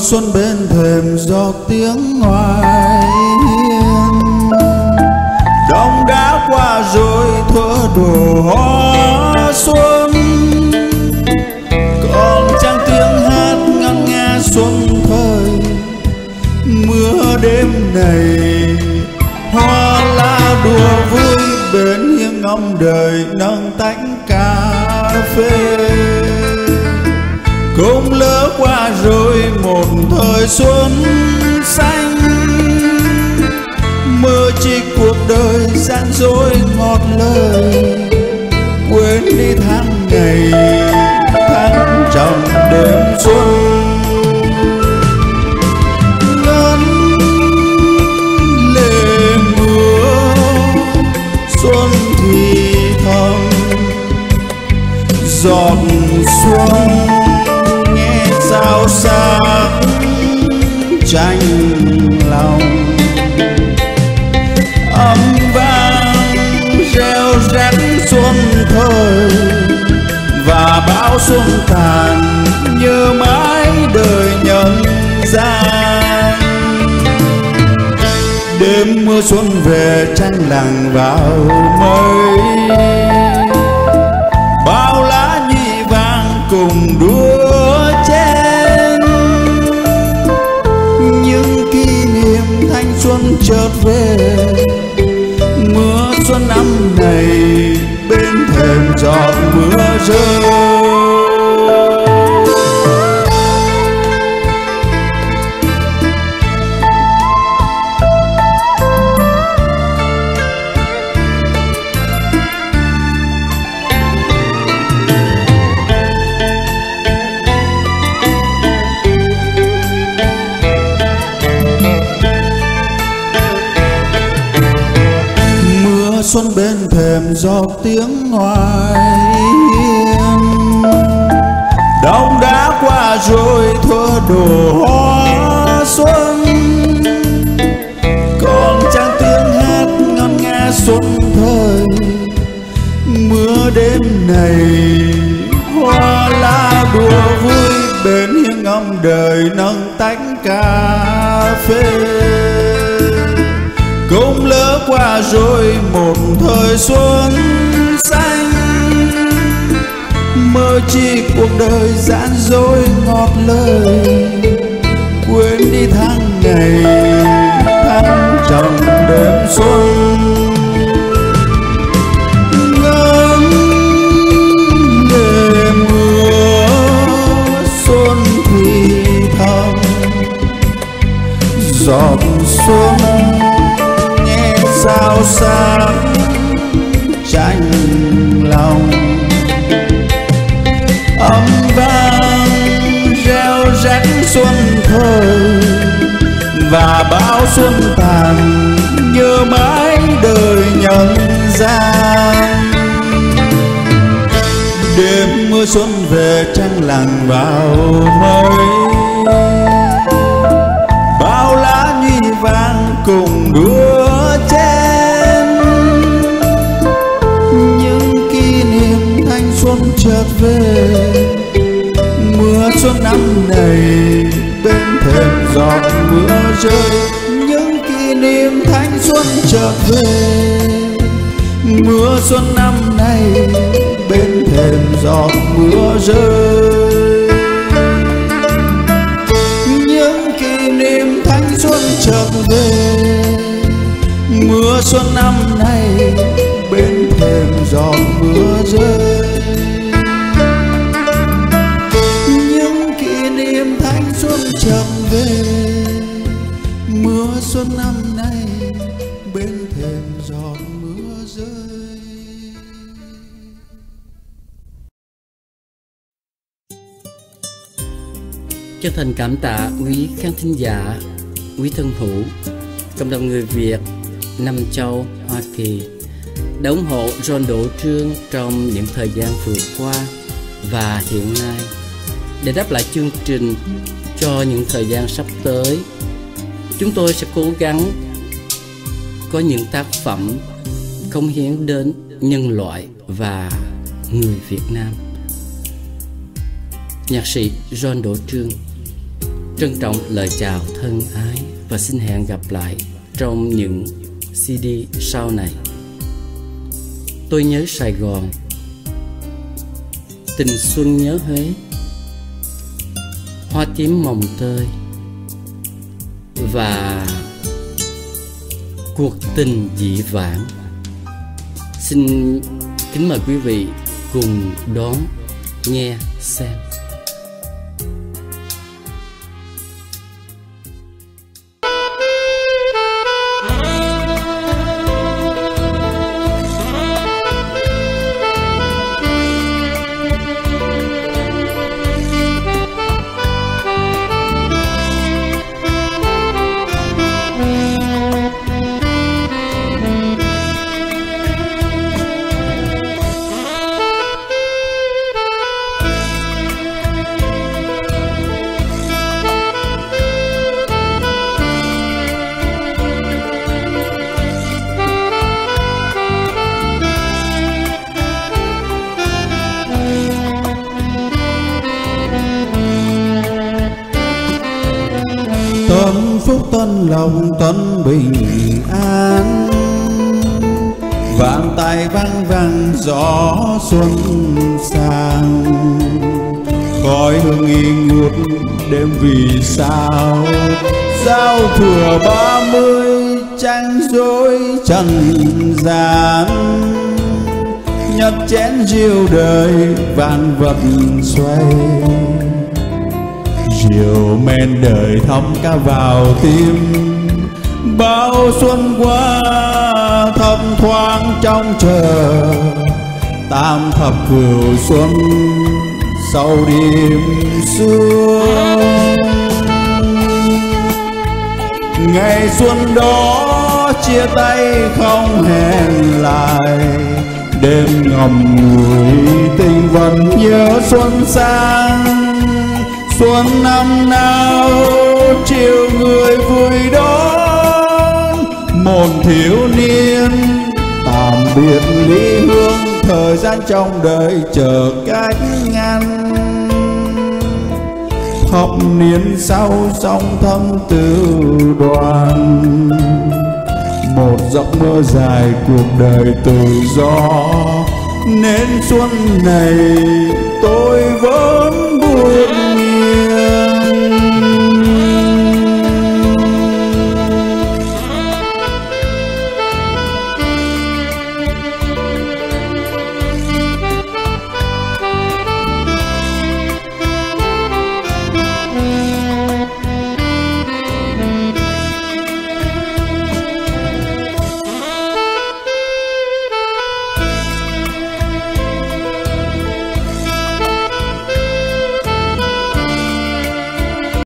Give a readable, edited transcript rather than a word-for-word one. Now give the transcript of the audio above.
xuân bên thềm giọt tiếng ngoài hiên. Đông đã qua rồi thuở đổ hoa xuân, còn chẳng tiếng hát ngân nga xuân thời. Mưa đêm này hoa lá đùa vui bên hiên ngóng đời nâng tách cà phê. Cũng lỡ qua rồi một thời xuân xanh, mơ chỉ cuộc đời gian dối ngọt lời. Quên đi tháng ngày tháng trong đêm xuân. Ngân lệ mưa xuân thì thầm, giọt xuân nghe sao sắc tranh lòng. Âm vang reo rắt xuân thời, và bão xuân tàn nhớ mãi đời nhân gian. Đêm mưa xuân về tranh làng vào mây, bao lá nhị vàng cùng đua chen. Những kỷ niệm thanh xuân chợt về, mưa xuân năm này bên thềm giọt mưa rơi. Xuân bên thềm giọt tiếng ngoài hiên. Đông đã qua rồi thuở đổ hoa xuân, còn chẳng tiếng hát ngân nga xuân thời. Mưa đêm này hoa lá đùa vui bên hiên ngóng đời nâng tách cà phê. Cũng lỡ qua rồi một thời xuân xanh, mơ chi cuộc đời gian dối ngọt lời. Quên đi tháng ngày tháng trong đêm xuân. Ngân lệ mưa xuân thì thầm, giọt xuân sao sắc tranh lòng. Âm vang reo rắt xuân thời, và bão xuân tàn nhớ mãi đời nhân gian. Đêm mưa xuân về trăng làng vào mây, bao lá nhụy vàng cùng đua chen. Những kỷ niệm thanh xuân chợt về, mưa xuân năm này bên thềm giọt mưa rơi. Những kỷ niệm thanh xuân chợt về, mưa xuân năm nay bên thềm giọt mưa rơi. Những kỷ niệm thanh xuân chợt về, mưa xuân năm nay bên thềm giọt mưa rơi. Những kỷ niệm thanh xuân chợt về, mưa xuân năm nay bên thềm giọt mưa rơi. Chân thành cảm tạ quý khán thính giả, quý thân hữu, cộng đồng người Việt Nam Châu, Hoa Kỳ đã ủng hộ Ron Đỗ Trương trong những thời gian vừa qua và hiện nay. Để đáp lại chương trình cho những thời gian sắp tới, chúng tôi sẽ cố gắng có những tác phẩm cống hiến đến nhân loại và người Việt Nam. Nhạc sĩ Ron Đỗ Trương. Trân trọng lời chào thân ái và xin hẹn gặp lại trong những CD sau này. Tôi nhớ Sài Gòn, Tình xuân nhớ Huế, Hoa tím mồng tơi và Cuộc tình dị vãng. Xin kính mời quý vị cùng đón nghe xem. Tâm phúc tân lòng tân bình an, vạn tay vang vang gió xuân sang. Khói hương nghi ngút đêm vì sao, giao thừa 30 trăng rối trần gian. Nhấp chén rượu đời vạn vật xoay, rượu men đời thấm cả vào tim. Bao xuân qua thấp thoáng trong chờ, tam thập cửu xuân sau đêm xuân. Ngày xuân đó chia tay không hẹn lại, đêm ngầm ngùi tình vẫn nhớ xuân sang. Xuân năm nào chiều người vui đón, một thiếu niên tạm biệt ly hương. Thời gian trong đời chờ cách ngăn, thập niên sau song thâm tư đoàn. Một giấc mơ dài cuộc đời tự do, nên xuân này tôi vẫn buồn.